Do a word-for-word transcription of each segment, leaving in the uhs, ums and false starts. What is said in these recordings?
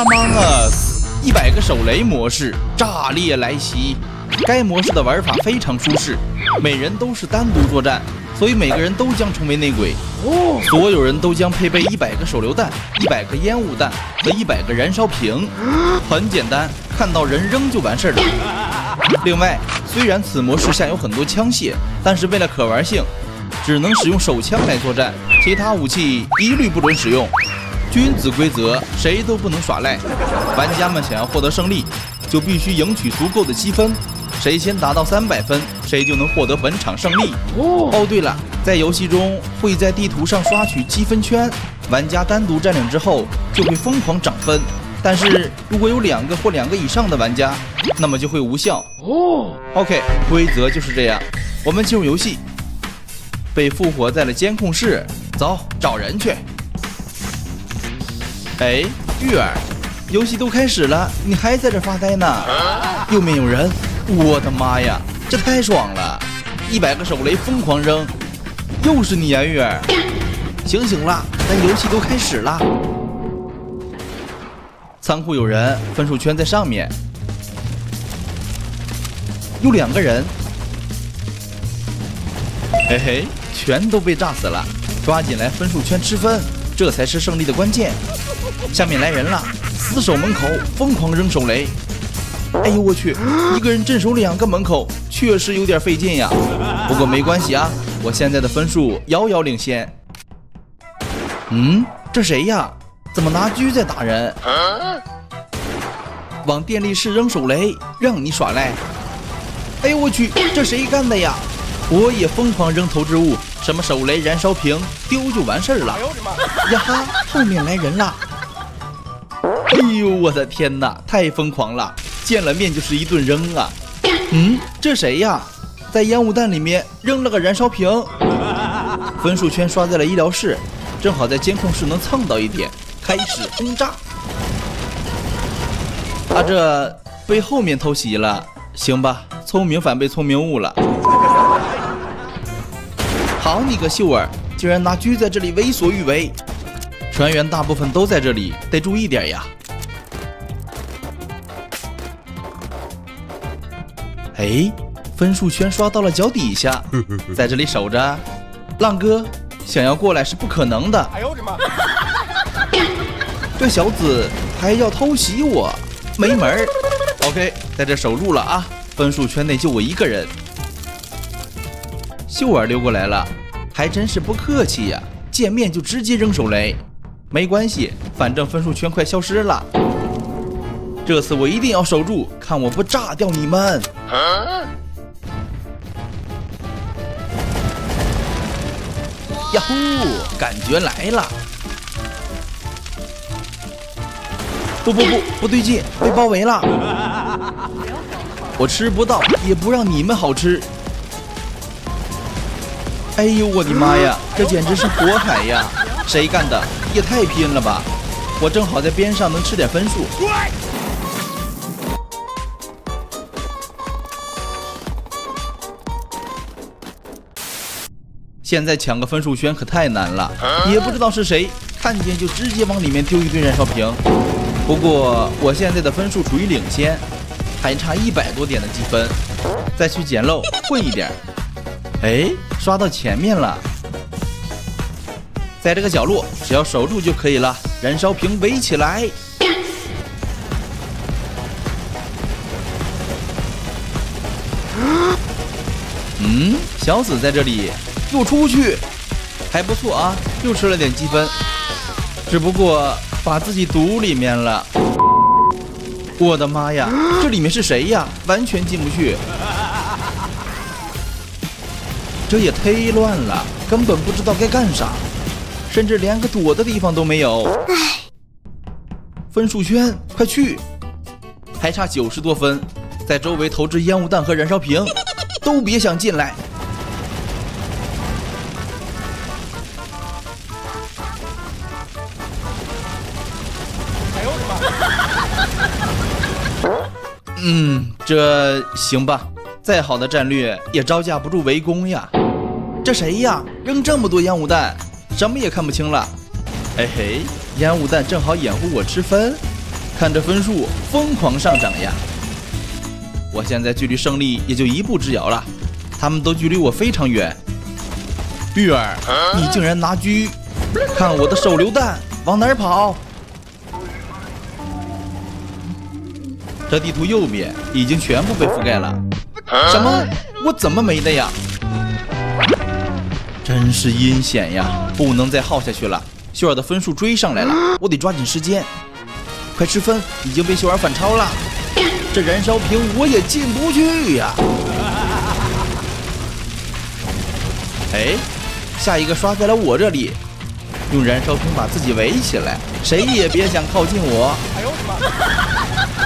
Among Us 一百个手雷模式炸裂来袭。该模式的玩法非常舒适，每人都是单独作战，所以每个人都将成为内鬼。所有人都将配备一百个手榴弹、一百个烟雾弹和一百个燃烧瓶。很简单，看到人扔就完事儿了。另外，虽然此模式下有很多枪械，但是为了可玩性，只能使用手枪来作战，其他武器一律不准使用。君子规则，谁都不能耍赖。玩家们想要获得胜利，就必须赢取足够的积分。谁先达到三百分，谁就能获得本场胜利。哦，对了，在游戏中会在地图上刷取积分圈，玩家单独占领之后就会疯狂涨分。但是如果有两个或两个以上的玩家，那么就会无效。OK， 规则就是这样。我们进入游戏，被复活在了监控室，走，找人去。哎，玉儿，游戏都开始了，你还在这发呆呢？右面有人。我的妈呀，这太爽了！一百个手雷疯狂扔，又是你啊，玉儿！醒醒啦，咱游戏都开始了。仓库有人，分数圈在上面，有两个人，嘿嘿，全都被炸死了。抓紧来分数圈吃分，这才是胜利的关键。下面来人了，死守门口，疯狂扔手雷。哎呦我去，一个人镇守两个门口，确实有点费劲呀。不过没关系啊，我现在的分数遥遥领先。嗯，这谁呀？怎么拿狙在打人？往电力室扔手雷，让你耍赖。哎呦我去，这谁干的呀？我也疯狂扔投掷物，什么手雷、燃烧瓶，丢就完事儿了。呀哈，后面来人了！哎呦我的天哪，太疯狂了！见了面就是一顿扔啊！嗯，这谁呀？在烟雾弹里面扔了个燃烧瓶。分数圈刷在了医疗室，正好在监控室能蹭到一点，开始轰炸。啊，这被后面偷袭了，行吧，聪明反被聪明误了。好你个秀儿，竟然拿狙在这里为所欲为！船员大部分都在这里，得注意点呀。哎，分数圈刷到了脚底下，在这里守着。浪哥想要过来是不可能的。哎呦我的妈！这小子还要偷袭我，没门儿。OK， 在这守住了啊，分数圈内就我一个人。秀儿溜过来了，还真是不客气呀，见面就直接扔手雷。没关系，反正分数圈快消失了。这次我一定要守住，看我不炸掉你们！呀呼，感觉来了！不不不，不对劲，被包围了！我吃不到，也不让你们好吃！哎呦我的妈呀，这简直是火海呀！谁干的？也太拼了吧！我正好在边上能吃点分数。现在抢个分数圈可太难了，也不知道是谁看见就直接往里面丢一堆燃烧瓶。不过我现在的分数处于领先，还差一百多点的积分，再去捡漏混一点。哎，刷到前面了，在这个角落，只要守住就可以了。燃烧瓶围起来。嗯，小紫在这里。又出去，还不错啊，又吃了点积分，只不过把自己堵里面了。我的妈呀，这里面是谁呀？完全进不去，这也忒乱了，根本不知道该干啥，甚至连个躲的地方都没有。分数圈，快去！还差九十多分，在周围投掷烟雾弹和燃烧瓶，都别想进来。嗯，这行吧，再好的战略也招架不住围攻呀。这谁呀？扔这么多烟雾弹，什么也看不清了。嘿嘿，烟雾弹正好掩护我吃分， 看着分数疯狂上涨呀！我现在距离胜利也就一步之遥了，他们都距离我非常远。玉儿，你竟然拿狙！看我的手榴弹往哪儿跑？这地图右边已经全部被覆盖了。什么？我怎么没的呀？真是阴险呀！不能再耗下去了，秀儿的分数追上来了，我得抓紧时间。快吃分，已经被秀儿反超了。这燃烧瓶我也进不去呀！哎，下一个刷在了我这里，用燃烧瓶把自己围起来，谁也别想靠近我。哎呦我的妈！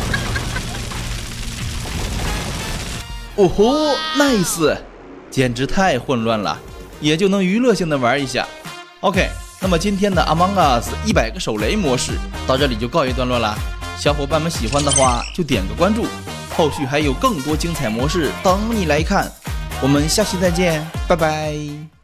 哦吼 ，nice， 简直太混乱了，也就能娱乐性的玩一下。OK， 那么今天的 Among Us 一百个手雷模式到这里就告一段落了。小伙伴们喜欢的话就点个关注，后续还有更多精彩模式等你来看。我们下期再见，拜拜。